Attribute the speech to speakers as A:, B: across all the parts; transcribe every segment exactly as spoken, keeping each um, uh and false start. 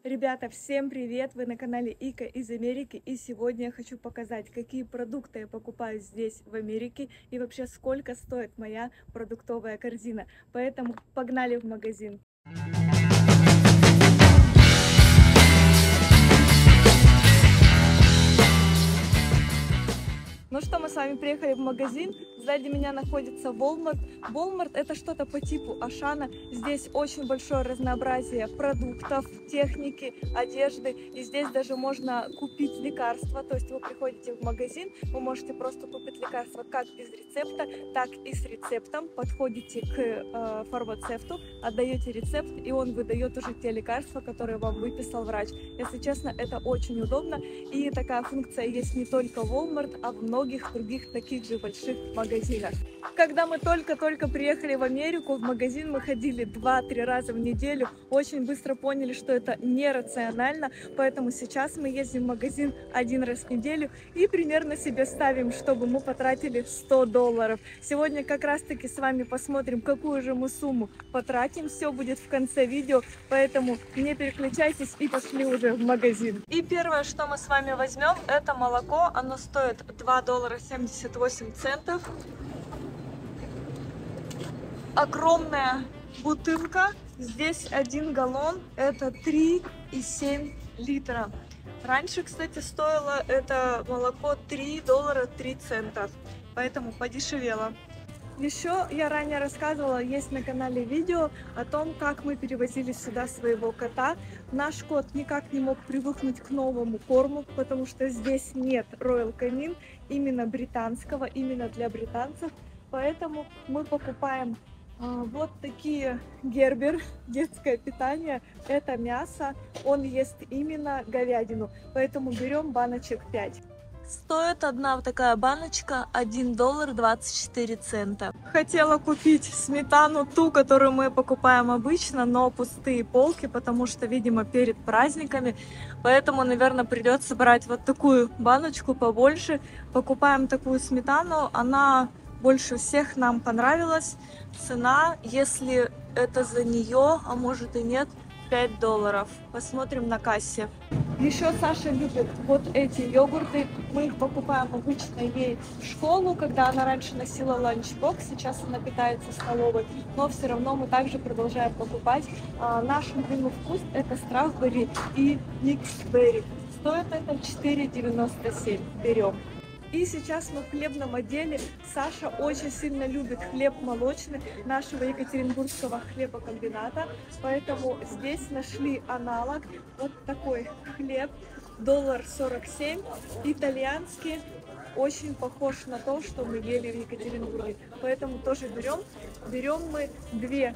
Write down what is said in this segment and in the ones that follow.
A: Ребята, всем привет! Вы на канале Ика из Америки, и сегодня я хочу показать, какие продукты я покупаю здесь, в Америке, и вообще сколько стоит моя продуктовая корзина. Поэтому погнали в магазин! Ну что, мы с вами приехали в магазин. Сзади меня находится Walmart. Walmart — это что-то по типу Ашана. Здесь очень большое разнообразие продуктов, техники, одежды. И здесь даже можно купить лекарства. То есть вы приходите в магазин, вы можете просто купить лекарства как без рецепта, так и с рецептом. Подходите к э, фармацевту, отдаете рецепт, и он выдает уже те лекарства, которые вам выписал врач. Если честно, это очень удобно. И такая функция есть не только в Walmart, а в многих других таких же больших магазинах. Когда мы только-только приехали в Америку, в магазин мы ходили два-три раза в неделю. Очень быстро поняли, что это нерационально, поэтому сейчас мы ездим в магазин один раз в неделю и примерно себе ставим, чтобы мы потратили сто долларов. Сегодня как раз-таки с вами посмотрим, какую же мы сумму потратим. Все будет в конце видео, поэтому не переключайтесь и пошли уже в магазин. И первое, что мы с вами возьмем, это молоко. Оно стоит два доллара семьдесят восемь центов. Огромная бутылка. Здесь один галлон. Это три и семь литра. Раньше, кстати, стоило это молоко три доллара три цента. Поэтому подешевело. Еще я ранее рассказывала, есть на канале видео о том, как мы перевозили сюда своего кота. Наш кот никак не мог привыкнуть к новому корму, потому что здесь нет Royal Canin, именно британского, именно для британцев. Поэтому мы покупаем э, вот такие Гербер, детское питание. Это мясо, он ест именно говядину, поэтому берем баночек пять. Стоит одна такая баночка один доллар двадцать четыре цента. Хотела купить сметану, ту, которую мы покупаем обычно, но пустые полки, потому что, видимо, перед праздниками. Поэтому, наверное, придется брать вот такую баночку побольше. Покупаем такую сметану, она больше всех нам понравилась. Цена, если это за нее, а может и нет, пять долларов. Посмотрим на кассе. Еще Саша любит вот эти йогурты. Мы их покупаем обычно ей в школу, когда она раньше носила ланчбокс, сейчас она питается столовой, но все равно мы также продолжаем покупать. А, наш любимый вкус — это стrawberry и миксберри. Стоит это четыре девяносто семь. Берем. И сейчас мы в хлебном отделе. Саша очень сильно любит хлеб молочный нашего екатеринбургского хлебокомбината, поэтому здесь нашли аналог. Вот такой хлеб, доллар сорок семь, итальянский, очень похож на то, что мы ели в Екатеринбурге, поэтому тоже берем. Берем мы две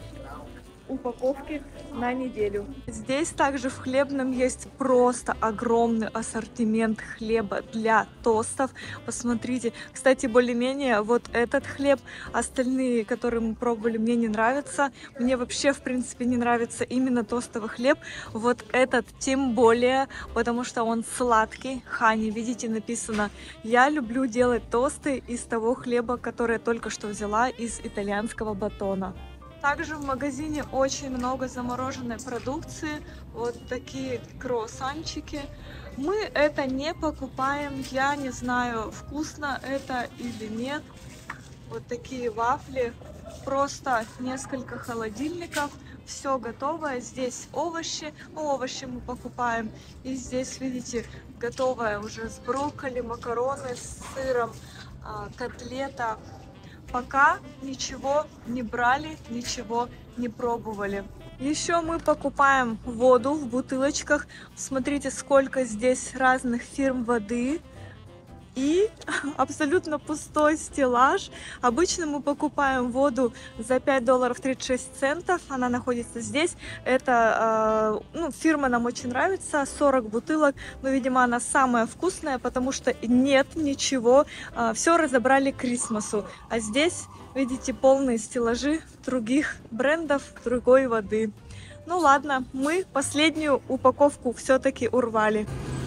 A: упаковки на неделю. Здесь также в хлебном есть просто огромный ассортимент хлеба для тостов. Посмотрите, кстати, более-менее вот этот хлеб, остальные, которые мы пробовали, мне не нравятся. Мне вообще, в принципе, не нравится именно тостовый хлеб. Вот этот тем более, потому что он сладкий. Хани, видите, написано. Я люблю делать тосты из того хлеба, который я только что взяла из итальянского батона. Также в магазине очень много замороженной продукции. Вот такие круассанчики. Мы это не покупаем. Я не знаю, вкусно это или нет. Вот такие вафли. Просто несколько холодильников. Все готовое. Здесь овощи. Ну, овощи мы покупаем. И здесь, видите, готовое уже с брокколи, макароны с сыром, котлета. Пока ничего не брали, ничего не пробовали. Еще мы покупаем воду в бутылочках. Смотрите, сколько здесь разных фирм воды. И абсолютно пустой стеллаж. Обычно мы покупаем воду за пять долларов тридцать шесть центов. Она находится здесь. Это э, ну, фирма нам очень нравится. сорок бутылок. Но, видимо, она самая вкусная, потому что нет ничего. Э, все разобрали к Крисмасу. А здесь, видите, полные стеллажи других брендов, другой воды. Ну ладно, мы последнюю упаковку все-таки урвали.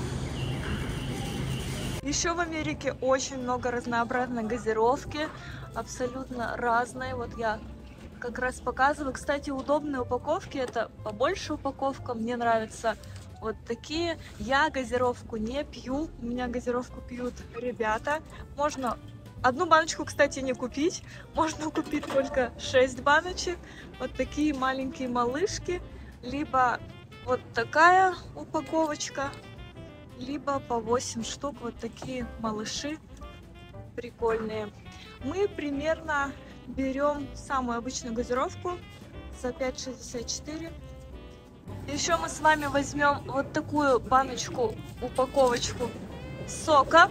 A: Еще в Америке очень много разнообразной газировки, абсолютно разной. Вот я как раз показываю. Кстати, удобные упаковки, это побольше упаковка. Мне нравится Вот такие. Я газировку не пью. У меня газировку пьют ребята. Можно одну баночку, кстати, не купить. Можно купить только шесть баночек. Вот такие маленькие малышки. Либо вот такая упаковочка. Либо по восемь штук. Вот такие малыши. Прикольные. Мы примерно берем самую обычную газировку за пять шестьдесят четыре. Еще мы с вами возьмем вот такую баночку, упаковочку сока.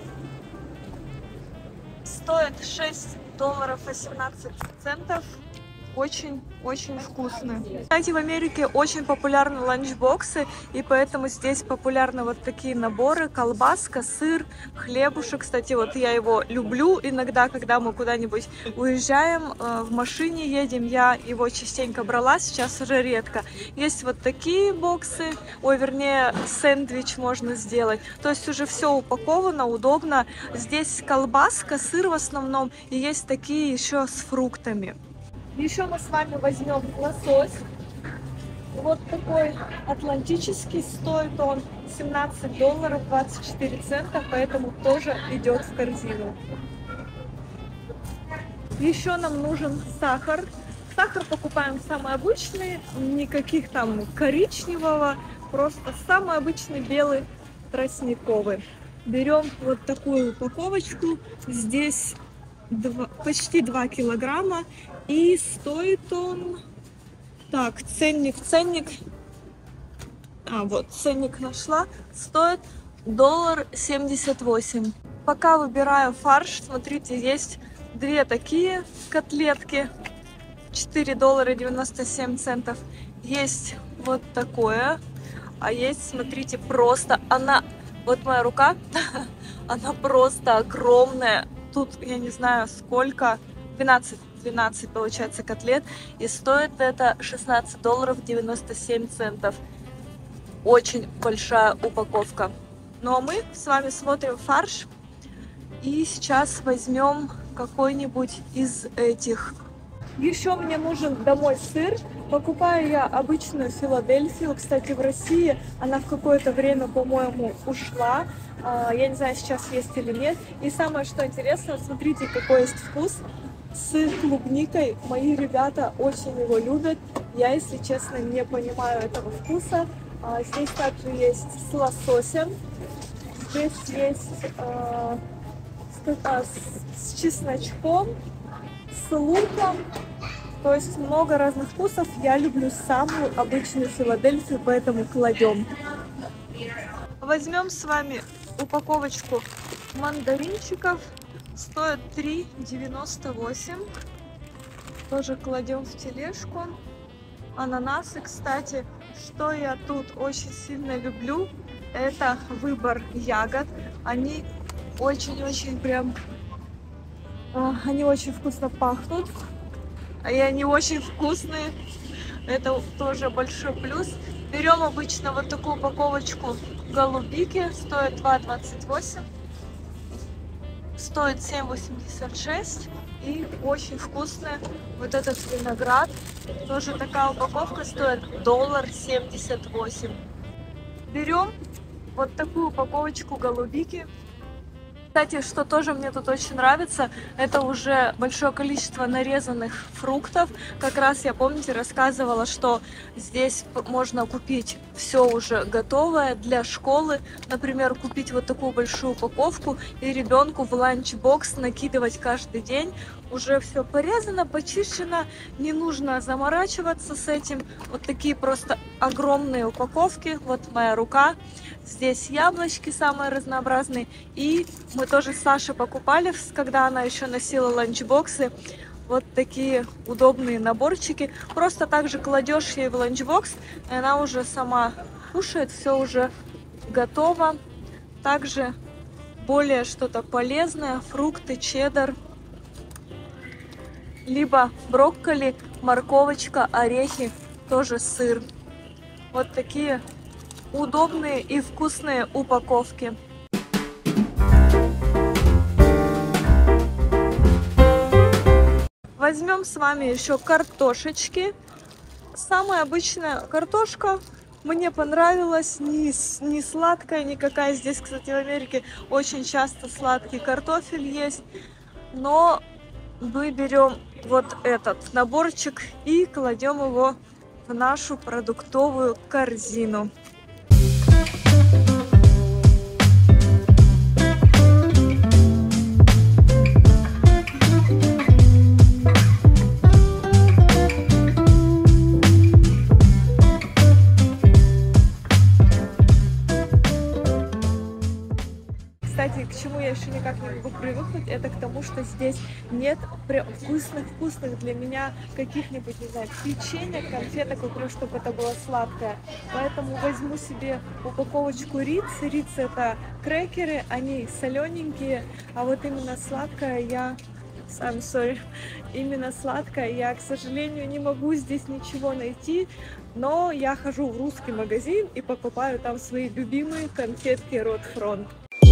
A: Стоит шесть долларов восемнадцать центов. Очень-очень вкусные. Кстати, в Америке очень популярны ланчбоксы, и поэтому здесь популярны вот такие наборы: колбаска, сыр, хлебушек. Кстати, вот я его люблю иногда, когда мы куда-нибудь уезжаем, в машине едем, я его частенько брала, сейчас уже редко. Есть вот такие боксы, ой, вернее, сэндвич можно сделать. То есть уже все упаковано, удобно. Здесь колбаска, сыр в основном, и есть такие еще с фруктами. Еще мы с вами возьмем лосось. Вот такой атлантический, стоит он семнадцать долларов двадцать четыре цента, поэтому тоже идет в корзину. Еще нам нужен сахар. Сахар покупаем самый обычный, никаких там коричневого, просто самый обычный белый тростниковый. Берем вот такую упаковочку, здесь два, почти два килограмма. И стоит он... Так, ценник, ценник... А, вот, ценник нашла. Стоит доллар семьдесят восемь. Пока выбираю фарш, смотрите, есть две такие котлетки. четыре доллара девяносто семь центов. Есть вот такое. А есть, смотрите, просто она... Вот моя рука, она просто огромная. Тут, я не знаю, сколько... двенадцать. двенадцать получается котлет, и стоит это шестнадцать долларов девяносто семь центов. Очень большая упаковка. Ну а мы с вами смотрим фарш, и сейчас возьмем какой-нибудь из этих. Еще мне нужен домой сыр. Покупаю я обычную Филадельфию. Кстати, в России она в какое-то время, по-моему, ушла. Я не знаю, сейчас есть или нет. И самое что интересно, смотрите, какой есть вкус. С клубникой. Мои ребята очень его любят. Я, если честно, не понимаю этого вкуса. А, здесь также есть с лососем. Здесь есть а, с, а, с, с чесночком, с луком. То есть много разных вкусов. Я люблю самую обычную Филадельфию, поэтому кладем. Возьмем с вами упаковочку мандаринчиков. Стоит три девяносто восемь. Тоже кладем в тележку. Ананасы, кстати, что я тут очень сильно люблю, это выбор ягод. Они очень-очень прям... Они очень вкусно пахнут. И они очень вкусные. Это тоже большой плюс. Берем обычно вот такую упаковочку голубики. Стоит два двадцать восемь. Стоит семь восемьдесят шесть. И очень вкусная. Вот этот виноград. Тоже такая упаковка стоит доллар семьдесят восемь. Берем вот такую упаковочку голубики. Кстати, что тоже мне тут очень нравится, это уже большое количество нарезанных фруктов. Как раз я, помните, рассказывала, что здесь можно купить все уже готовое для школы. Например, купить вот такую большую упаковку и ребенку в ланчбокс накидывать каждый день. Уже все порезано, почищено, не нужно заморачиваться с этим. Вот такие просто огромные упаковки. Вот моя рука. Здесь яблочки самые разнообразные. И мы тоже с Сашей покупали, когда она еще носила ланчбоксы. Вот такие удобные наборчики. Просто также кладешь ей в ланчбокс, и она уже сама кушает. Все уже готово. Также более что-то полезное. Фрукты, чеддер. Либо брокколи, морковочка, орехи, тоже сыр. Вот такие удобные и вкусные упаковки. Возьмем с вами еще картошечки. Самая обычная картошка Мне понравилось, не, с- не сладкая никакая. Здесь, кстати, в Америке очень часто сладкий картофель есть. Но мы берем вот этот наборчик и кладем его в нашу продуктовую корзину. Кстати, к чему я еще никак не могу привыкнуть, это к тому, что здесь нет прям вкусных-вкусных для меня каких-нибудь, не знаю, печенья, конфеток, например, чтобы это было сладкое. Поэтому возьму себе упаковочку Риц. Риц — это крекеры, они солененькие, а вот именно сладкое я... I'm sorry. Именно сладкое я, к сожалению, не могу здесь ничего найти, но я хожу в русский магазин и покупаю там свои любимые конфетки Рот Фронт.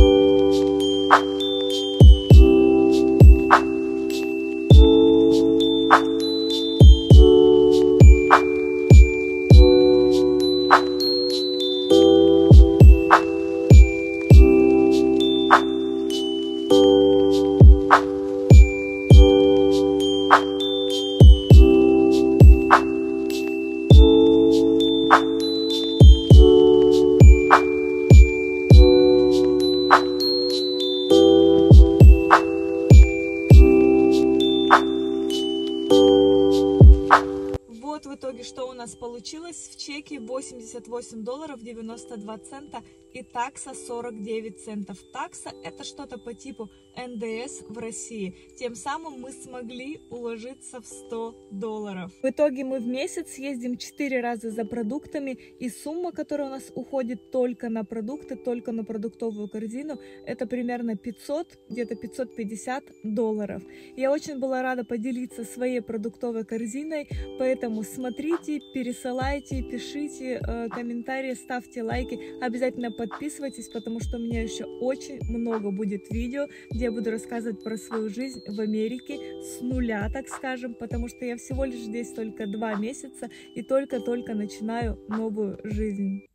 A: Вот в итоге, что у нас получилось. В чеке восемьдесят восемь долларов девяносто два цента и такса сорок девять центов. Такса — это что-то по типу эн дэ эс в России. Тем самым мы смогли уложиться в сто долларов. В итоге мы в месяц ездим четыре раза за продуктами, и сумма, которая у нас уходит только на продукты, только на продуктовую корзину, это примерно пятьсот, где-то пятьсот пятьдесят долларов. Я очень была рада поделиться своей продуктовой корзиной, поэтому смотрите, пересылайте, пишите э, комментарии, ставьте лайки, обязательно подписывайтесь, потому что у меня еще очень много будет видео, где я буду рассказывать про свою жизнь в Америке с нуля, так скажем, потому что я всего лишь здесь только два месяца и только-только начинаю новую жизнь.